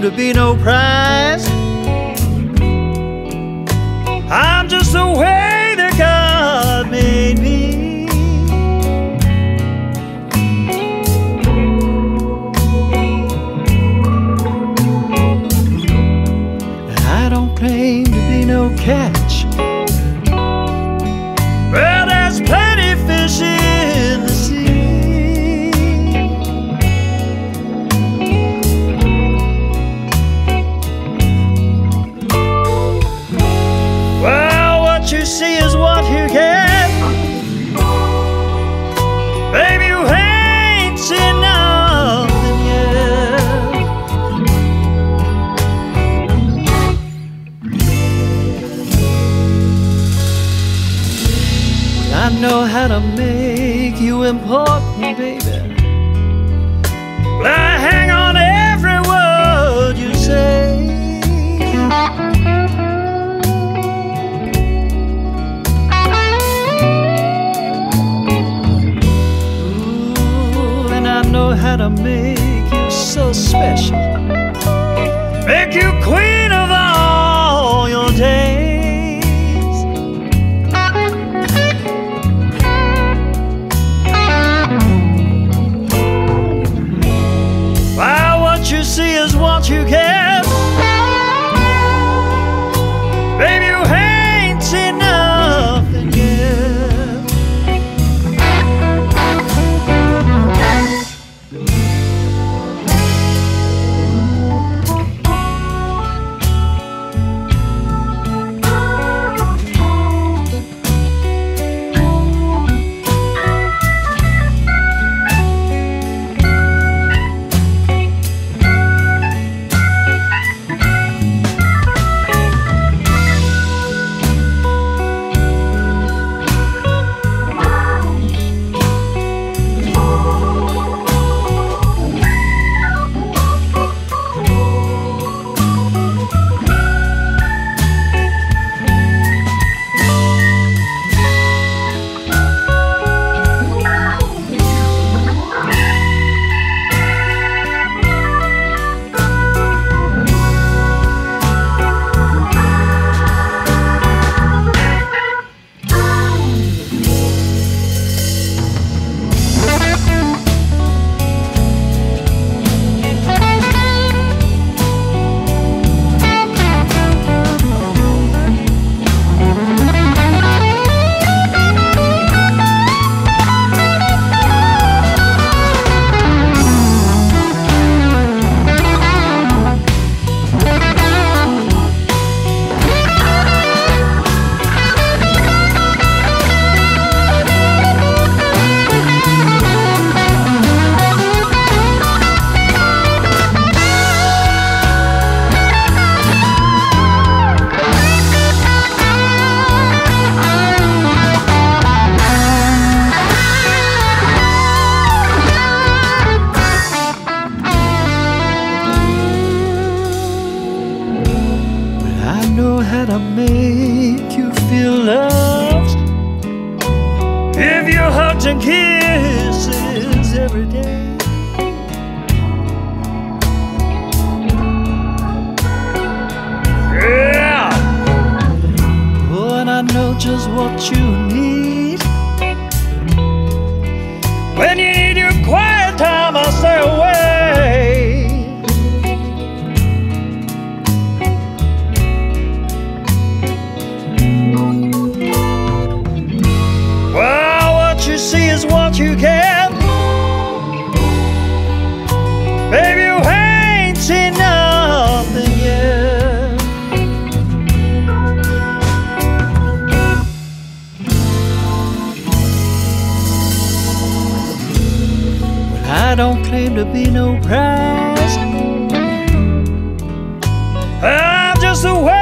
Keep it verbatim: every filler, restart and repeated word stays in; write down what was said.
to be no prize. I'm just the way that God made me. I don't claim to be no catch. Well, there's plenty fish in the sea. Well, what you see is what you get. Baby, you ain't seen nothing yet. I know how to make you important, baby. But I hang on every word you say. Ooh, and I know how to make you so special, make you queen of all your days. What you see is what you get. Baby, you ain't seen nothing yet. I know how to make you feel loved, give you hugs and kisses every day. Yeah. Oh, and I know just what you need. When you need your quiet time, I'll stay away. See is what you get. Baby, you ain't seen nothing yet. But I don't claim to be no prize. I'm just a way